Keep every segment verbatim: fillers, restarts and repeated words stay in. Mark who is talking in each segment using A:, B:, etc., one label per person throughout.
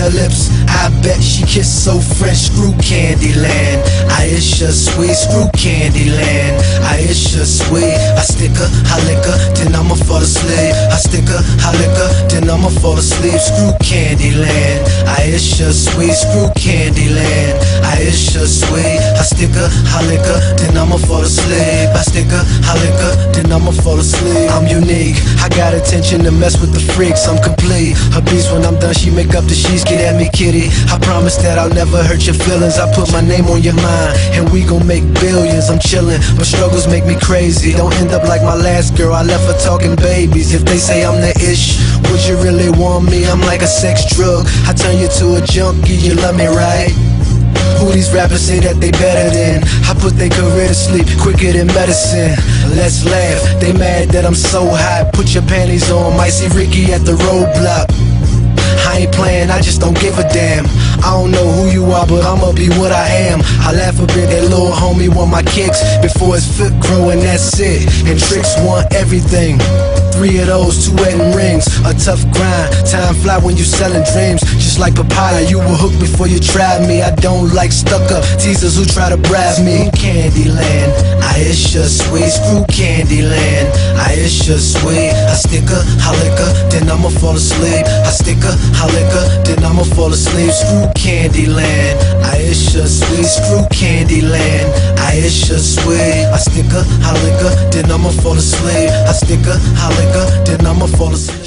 A: her lips, I bet she kissed so fresh. Screw Candyland, Aisha sweet. Screw Candyland, Aisha sweet. I stick her, I lick her, then I'ma fall asleep. I stick her, I lick her, then I'ma fall asleep. Screw Candyland, Aisha sweet. Screw Candyland, Aisha sweet. I stick her, I lick her, then I'ma fall asleep. I stick her, I lick her, then I'ma fall asleep. I'm unique, I got attention to mess with the freaks. I'm complete, her beast when I'm done, she make up the sheets. Get at me, kitty, I promise that I'll never hurt your feelings. I put my name on your mind, and we gon' make billions. I'm chillin', but struggles make me crazy. Don't end up like my last girl, I left her talking babies. If they say I'm the ish, would you really want me? I'm like a sex drug, I turn you to a junkie. You love me, right? Who these rappers say that they better than? I put their career to sleep quicker than medicine. Let's laugh, they mad that I'm so hot. Put your panties on, might see Ricky at the roadblock. I ain't playing, I just don't give a damn. I don't know who you are, but I'ma be what I am. I laugh a bit, that little homie want my kicks before his foot grow, and that's it. And Tricks want everything. Three of those, two wedding rings, a tough grind. Time fly when you selling dreams. Just like papaya, you were hooked before you tried me. I don't like stuck up teasers who try to bribe me. Candyland, Aisha sweet. Screw Candyland, Aisha sweet. I stick her, I lick her, then I'ma fall asleep. I stick her, I lick her, then I'ma fall asleep. Screw Candyland, Aisha sweet. Screw Candyland, Aisha sweet. I stick her, I lick her, then I'ma fall asleep. I stick her, I lick her, then I'ma fall asleep.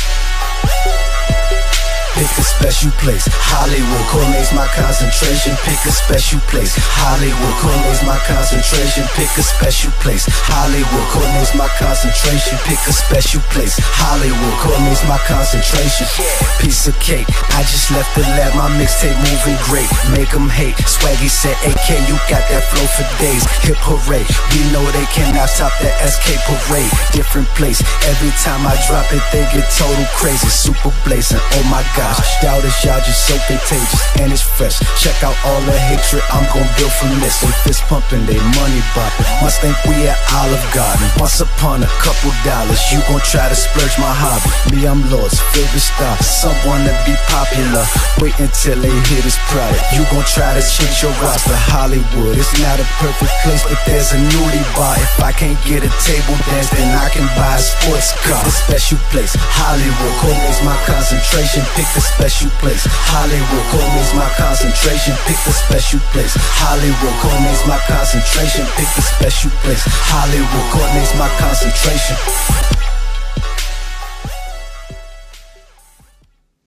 A: Pick a special place, Hollywood coordinates my concentration. Pick a special place, Hollywood coordinates my concentration. Pick a special place, Hollywood coordinates my concentration. Pick a special place, Hollywood coordinates my concentration. Piece of cake, I just left the lab, my mixtape moving great. Make them hate, Swaggy said A K, you got that flow for days. Hip hooray, we know they cannot stop that S K parade. Different place, every time I drop it they get total crazy. Super blazing, oh my god, doubters, y'all just so contagious, and it's fresh. Check out all the hatred I'm gon' build from this. They fist pumping, they money bopping. Must think we at Olive Garden. Once upon a couple dollars, you gon' try to splurge my hobby. Me, I'm Lord's favorite star. Some wanna be popular, wait until they hear this product. You gon' try to change your roster. Hollywood, it's not a perfect place, but there's a nudie bar. If I can't get a table dance, then I can buy a sports car. A special place, Hollywood coordinates my concentration. Pick a special place, Hollywood coordinates my concentration. Pick a special place, Hollywood coordinates my concentration. Pick a special place, Hollywood coordinates my concentration.